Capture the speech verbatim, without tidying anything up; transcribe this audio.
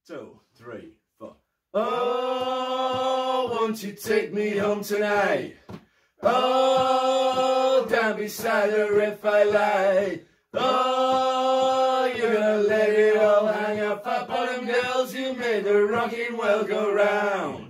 two, three, four. Oh, won't you take me home tonight? Oh, down beside the red firelight. Oh, you're gonna let it all hang out. Fat bottom girls, you made the rocking world go round.